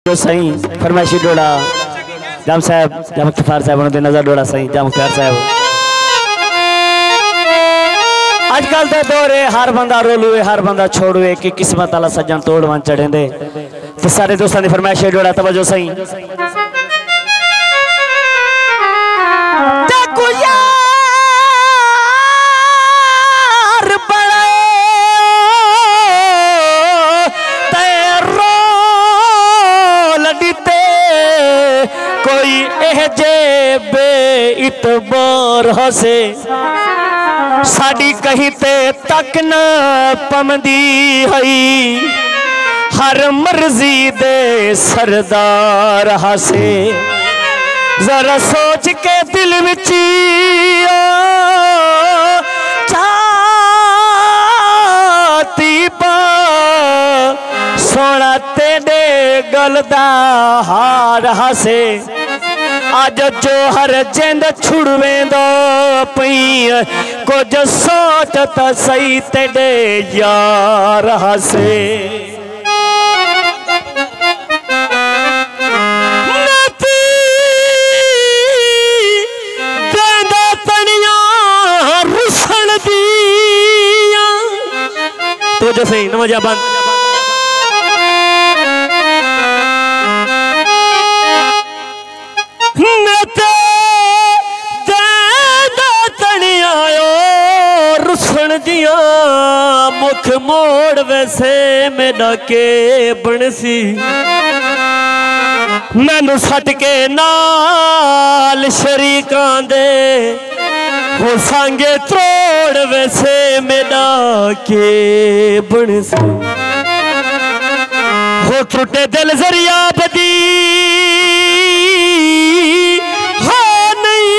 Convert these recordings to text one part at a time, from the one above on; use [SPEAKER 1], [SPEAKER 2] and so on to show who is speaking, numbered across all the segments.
[SPEAKER 1] सही फरमाइशी डोड़ा जाम साहब जाम मुख्तार साहब उन्होंने नजर डोड़ा सही जाम मुख्तार साहब आजकल तो दौर है हर बंदा रोलुए हर बंदा छोड़ुए कि किस्मत वाला सज्जन तोड़ वन चढ़े दे तो सारे दोस्तों की फरमाइशी डोड़ा तवज्जो सही इतबार हसे साड़ी कहीं ते तक न पमदी हई हर मर्जी दे सरदार हसे जरा सोच के दिल विच चाहती पा सोना तेरे गल दा हार हसे आज जो हर जिंद छुड़वे दो पई कुछ सोच तो सही तेरे यार हसे रुसन दिया तो जो सही नमजा बंद दिया मुख मोड़ वैसे मेरा के बनसी मैनू सट के नाल शरीकां दे हो सांगे त्रोड़ वैसे मेरा के बनसी हो त्रुटे दिल जरिया बदी हो नहीं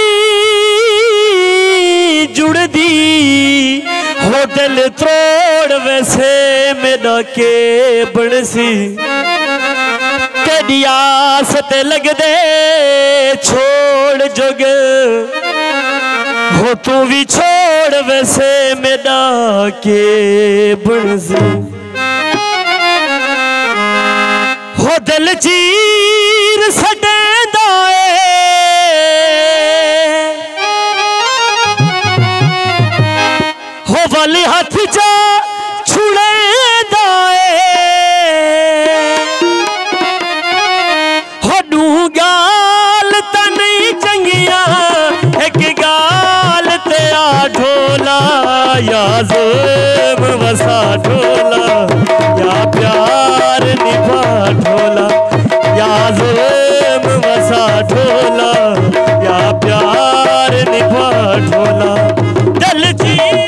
[SPEAKER 1] जुड़दी हो दिल त्रोड़ वैसे मेरा के बनसी तेरी आस ते लग दे छोड़ जोग हो तू भी छोड़ वैसे मेरा के बनसी हो दिल चीर सटेंदा वाली हाथ जा छुड़े दाए हो डू गाल त नहीं चंगिया एक गाल ते आ ढोला या ज़ुल्म वसा ढोला या प्यार निभा ढोला या ज़ुल्म वसा ढोला या प्यार निभा ढोला दिल जी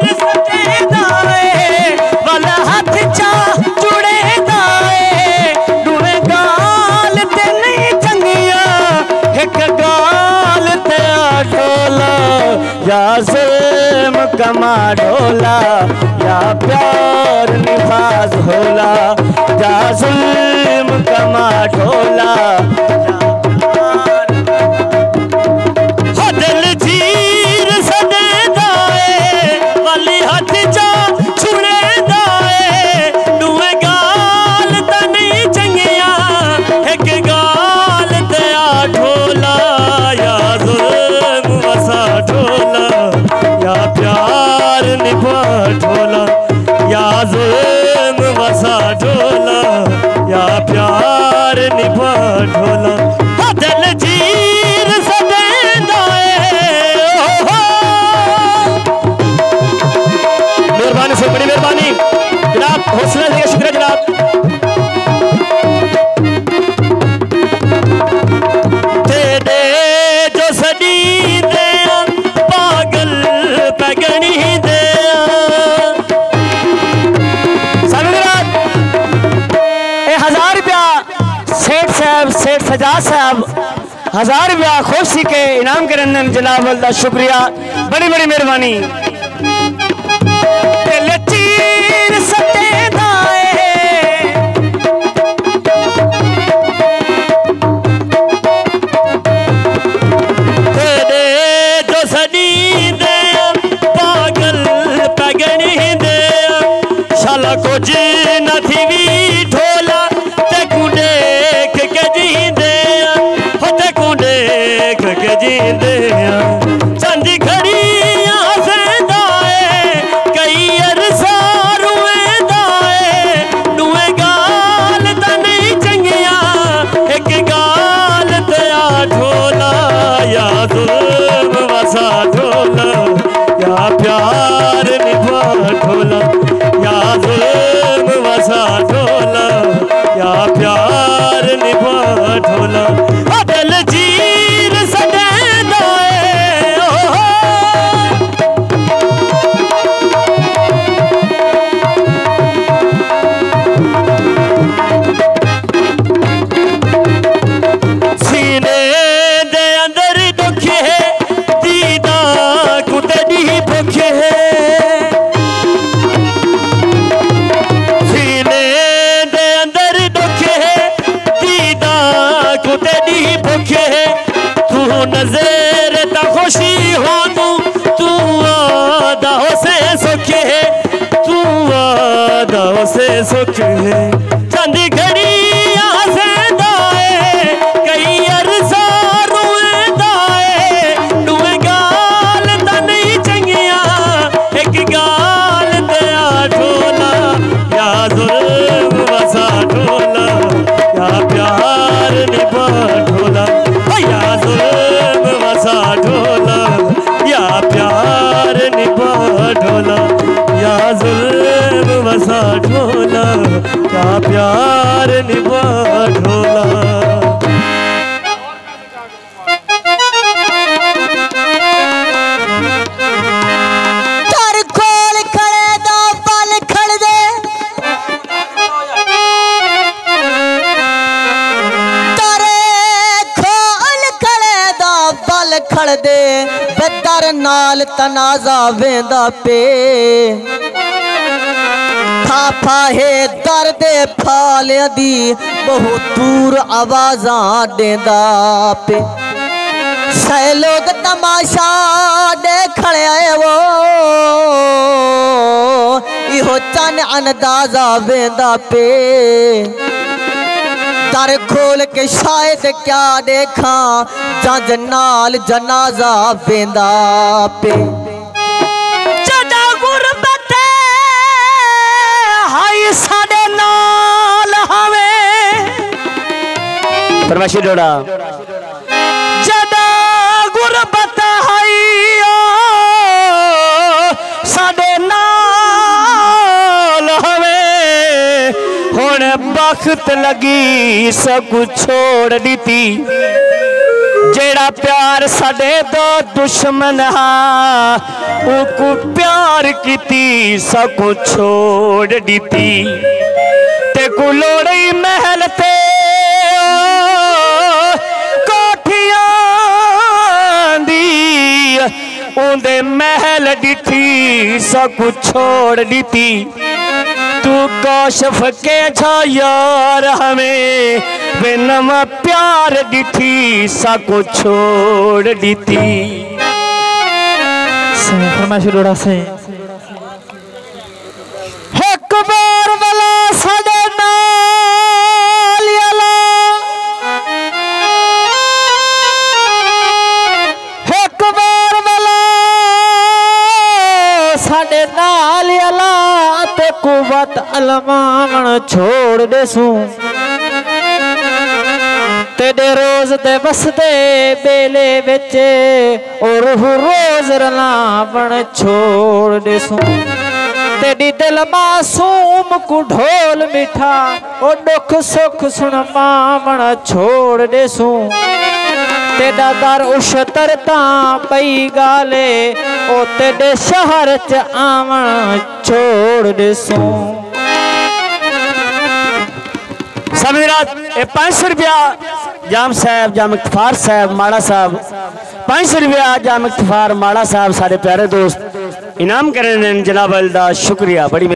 [SPEAKER 1] या ज़ुल्म कमा ढोला या प्यार निभाज होला या ज़ुल्म कमा ढोला हो दिल चीर सदे दाए वाली हाथ जा छुड़े दाए दुए गाल त नहीं चंगिया एक गाल ते आ ढोला या ज़ुल्म वसा ढोला या प्यार निभा ढोला या ज़ुल्म वसा ढोला या प्यार निभा ढोला दिल चीर सदेंदा मेहरबानी से बड़ी मेहरबानी जनाब हौसला दिया शुक्रिया जनाब तेरे जो सदी दे पागल पैगनी दे सेठ सजाद साहब 1000 रुपया खुशी के इनाम के रंजन जनाब अल्लाह शुक्रिया बड़ी बड़ी मेहरबानी पागल पगनी दे शाला कुछ न थी ढोला ते कुडे सुख है चंद घड़ी आसेदाए कई अरसा रुएदाए दुए गाल ता नहीं चंगिया एक गाल दया ढोला या जुल्म वसा ढोला या प्यार निभा ढोला या जुल्म वसा ढोला या प्यार निभा ढोला या जुल्म वसा ढोला या प्यार निभा ढोला।
[SPEAKER 2] कर खोल खड़े दा पल खड़ दे तारे खोल खड़े दा पल खड़ दे बेदर नाल तनाजा वेंदा पे थापा है दर्द फालिया दी बहुत दूर आवाज़ां देंदा पे सै लोग तमाशा देखने आए वो इहो चन अंदाजा वेंदा पे दर खोल के शायद क्या देखा जंज नाल जनाजा वेंदा पे
[SPEAKER 1] जदा गुरबत हाय साडे नाल हवे परमाशी डोड़ा जदा गुरबत हाय साडे नाल हवे हुण बख्त लगी सब कुछ छोड़ दी जेड़ा प्यार साडे दो दुश्मन हा उनको प्यार कीती सब कुछ छोड़ दी ते को लोड़ी महल ते कोठियां दी उन्दे महल डिठी सब कुछ छोड़ दी तू कौशफ के छा यार हमें बिनमा प्यार डिठी सा को छोड़ दी
[SPEAKER 3] फरमाइश डोड़ा से
[SPEAKER 2] एक बार वाला साडे नाल अला एक बार वाला साडे नाल अला ते कुवत अलमान छोड़ देसू तेरे रोज दे बसदे बेले विच और रोज रलावण छोड़ देसू तेरी दिल मासूम को ढोल मिठा ओ दुख सुख सुन मावण छोड़ देसू तेरा दर उशतर तां पई गाले ओ तेरे शहर च आवण छोड़ देसू।
[SPEAKER 1] समझरात 500 रुपया जाम साहब जाम इख्तिफार साहब माड़ा साहब 500 रुपया जाम इख्तिफार माड़ा साहब सारे प्यारे दोस्त इनाम करने जनाब अल्दा शुक्रिया बड़ी